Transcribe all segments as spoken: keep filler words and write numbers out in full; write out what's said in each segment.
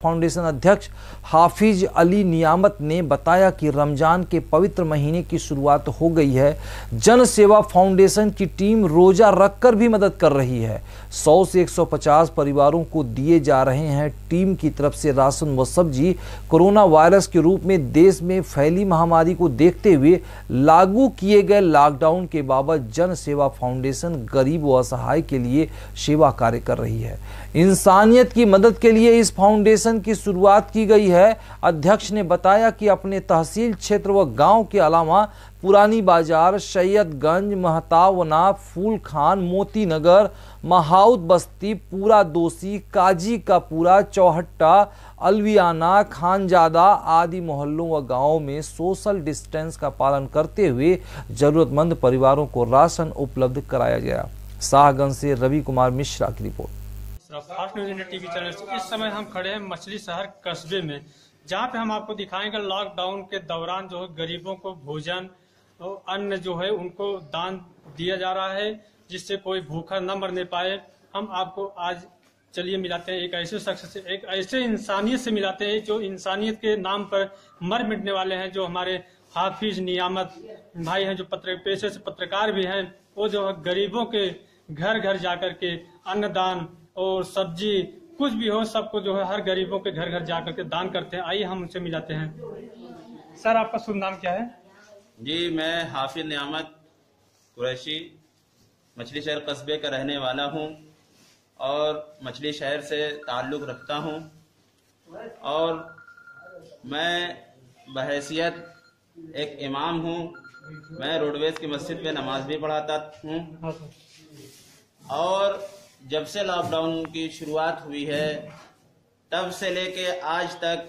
Foundation अध्यक्ष हाफिज अली नियामत ने बताया कि रमजान के पवित्र महीने की शुरुआत हो गई है। जन सेवा फाउंडेशन की टीम रोजा रखकर भी मदद कर रही है। सौ से एक सौ पचास परिवारों को दिए जा रहे हैं टीम की तरफ से राशन व सब्जी। कोरोना वायरस के रूप में देश में फैली महामारी को देखते हुए लागू किए गए लॉकडाउन के बावजूद जन सेवा फाउंडेशन गरीब व असहाय के लिए सेवा कार्य कर रही है। इंसानियत की मदद के लिए इस फाउंडेशन की शुरुआत की गई है। अध्यक्ष ने बताया कि अपने तहसील क्षेत्र व गांव के अलावा पुरानी बाजार, सैयदगंज, महतावना, फूल खान, मोती नगर, महाउद बस्ती, पूरा दोषी, काजी का पूरा, चौहट्टा, अलवियाना, खानजादा आदि मोहल्लों व गांवों में सोशल डिस्टेंस का पालन करते हुए जरूरतमंद परिवारों को राशन उपलब्ध कराया गया। शाहगंज से रवि कुमार मिश्रा की report. Fast news India TV channel से इस समय हम खड़े हैं मछली शहर कस्बे में, जहां पे हम आपको दिखाएंगे लॉकडाउन के दौरान जो है गरीबों को भोजन और अन्न जो है उनको दान दिया जा रहा है, जिससे कोई भूखा न मरने पाए। हम आपको आज चलिए मिलाते हैं एक ऐसे शख्स से, एक ऐसे इंसानियत से मिलाते हैं जो इंसानियत के नाम पर मर मिटने वाले हैं, जो हमारे हाफिज नियामत भाई हैं, जो पत्र पेशे से पत्रकार भी हैं। वो जो है गरीबों के घर घर जाकर के अन्नदान और सब्जी कुछ भी हो सबको जो है हर गरीबों के घर घर जाकर के दान करते हैं। आइए हम उनसे मिलाते हैं। सर, आपका शुभ नाम क्या है? जी, मैं हाफिज नियामत कुरैशी मछली शहर कस्बे का रहने वाला हूं और मछली शहर से ताल्लुक़ रखता हूं और मैं बहैसियत एक इमाम हूं। मैं रोडवेज की मस्जिद में नमाज भी पढ़ाता हूं और जब से लॉकडाउन की शुरुआत हुई है तब से लेके आज तक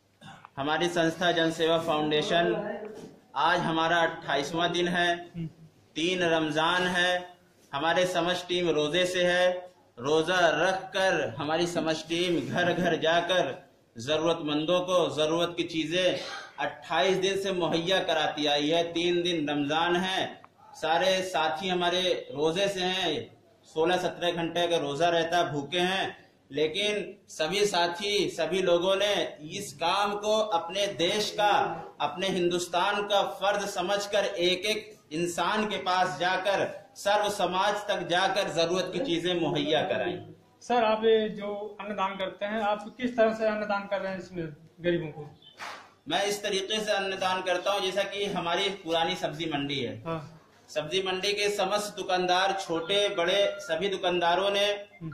हमारी संस्था जन सेवा फाउंडेशन, आज हमारा अट्ठाईसवां दिन है, तीन रमजान है, हमारे समझ टीम रोजे से है। रोजा रख कर हमारी समझ टीम घर घर जाकर जरूरतमंदों को जरूरत की चीजें अट्ठाईस दिन से मुहैया कराती आई है। तीन दिन रमजान है, सारे साथी हमारे रोजे से हैं, सोलह सत्रह घंटे का रोजा रहता, भूखे हैं, लेकिन सभी साथी सभी लोगों ने इस काम को अपने देश का, अपने हिंदुस्तान का फर्ज समझकर एक एक इंसान के पास जाकर, सर्व समाज तक जाकर जरूरत की चीजें मुहैया कराई। सर, आप जो अन्नदान करते हैं, आप किस तरह से अन्नदान कर रहे हैं इसमें गरीबों को? मैं इस तरीके से अन्नदान करता हूँ जैसा कि हमारी पुरानी सब्जी मंडी है। हाँ। सब्जी मंडी के समस्त दुकानदार, छोटे बड़े सभी दुकानदारों ने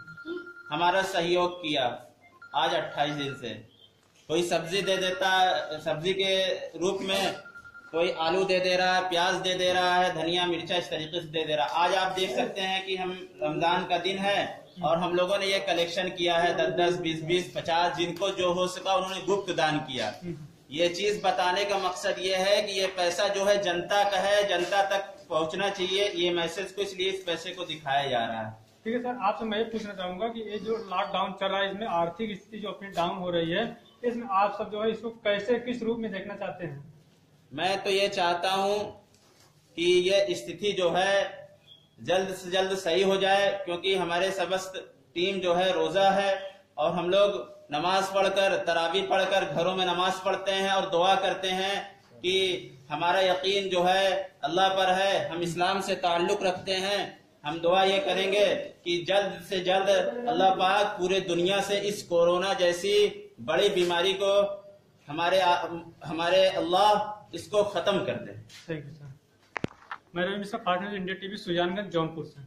हमारा सहयोग किया। आज अट्ठाईस दिन से कोई सब्जी दे देता, सब्जी के रूप में कोई आलू दे दे रहा है, प्याज दे दे रहा है, धनिया मिर्चा इस तरीके से दे दे रहा है। आज आप देख सकते हैं कि हम रमजान का दिन है और हम लोगों ने ये कलेक्शन किया है, दस दस बीस बीस पचास, जिनको जो हो सका उन्होंने गुप्त दान किया। ये चीज बताने का मकसद ये है कि ये पैसा जो है जनता का है, जनता तक पहुंचना चाहिए। ये मैसेज को इसलिए इस पैसे को दिखाया जा रहा है। ठीक है सर, आपसे मैं ये पूछना चाहूंगा कि ये जो लॉकडाउन चल रहा है, इसमें आर्थिक स्थिति जो अपनी डाउन हो रही है, इसमें आप सब जो है इसको कैसे, किस रूप में देखना चाहते हैं? मैं तो ये चाहता हूँ कि ये स्थिति जो है जल्द से जल्द सही हो जाए, क्योंकि हमारे समस्त टीम जो है रोजा है और हम लोग नमाज पढ़कर, तरावी पढ़कर घरों में नमाज पढ़ते हैं और दुआ करते हैं कि हमारा यकीन जो है अल्लाह पर है, हम इस्लाम से ताल्लुक रखते हैं। हम दुआ ये करेंगे कि जल्द से जल्द अल्लाह पाक पूरे दुनिया से इस कोरोना जैसी बड़ी बीमारी को हमारे हमारे अल्लाह इसको खत्म कर दे। ठीक है सर। मैं Ravi Mishra, fast news India TV, Sujanganj, Jaunpur से।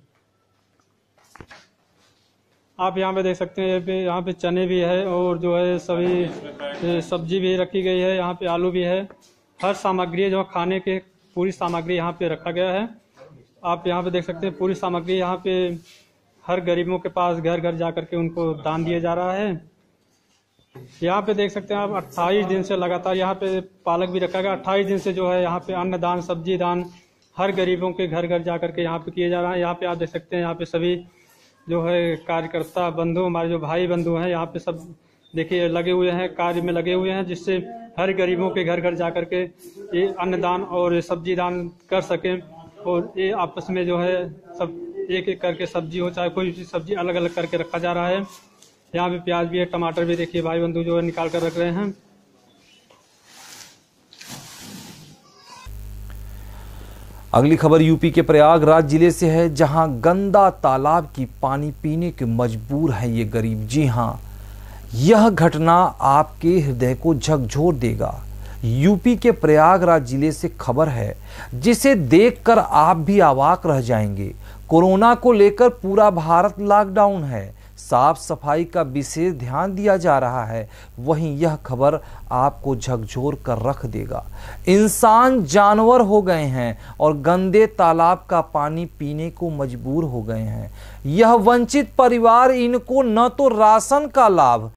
आप यहाँ पे देख सकते हैं, यहाँ पे चने भी है और जो है सभी सब्जी भी रखी गई है, यहाँ पे आलू भी है, हर सामग्री जो खाने के पूरी सामग्री यहाँ पे रखा गया है। आप यहाँ पे देख सकते हैं पूरी सामग्री यहाँ पे हर गरीबों के पास घर घर जा करके उनको दान दिया जा रहा है। यहाँ पे देख सकते हैं आप अट्ठाईस दिन से लगातार यहाँ पे पालक भी रखा गया। अट्ठाईस दिन से जो है यहाँ पे अन्न दान, सब्जी दान हर गरीबों के घर घर जा करके यहाँ पे किया जा रहा है। यहाँ पे आप देख सकते हैं, यहाँ पे सभी जो है कार्यकर्ता बंधु, हमारे जो भाई बंधु हैं, यहाँ पे सब देखिए लगे हुए हैं, कार्य में लगे हुए हैं, जिससे हर गरीबों के घर घर जा करके ये अन्नदान और सब्जी दान कर सकें और ये आपस में जो है सब एक एक करके सब्जी हो, चाहे कोई भी सब्जी अलग अलग करके रखा जा रहा है। यहाँ पे प्याज भी है, टमाटर भी देखिए भाई बंधु जो है निकाल कर रख रहे हैं। अगली खबर यूपी के प्रयागराज जिले से है, जहां गंदा तालाब की पानी पीने के मजबूर है ये गरीब। जी हां, यह घटना आपके हृदय को झकझोर देगा। यूपी के प्रयागराज जिले से खबर है, जिसे देखकर आप भी अवाक रह जाएंगे। कोरोना को लेकर पूरा भारत लॉकडाउन है, साफ सफाई का विशेष ध्यान दिया जा रहा है। वहीं यह खबर आपको झकझोर कर रख देगा। इंसान जानवर हो गए हैं और गंदे तालाब का पानी पीने को मजबूर हो गए हैं। यह वंचित परिवार इनको न तो राशन का लाभ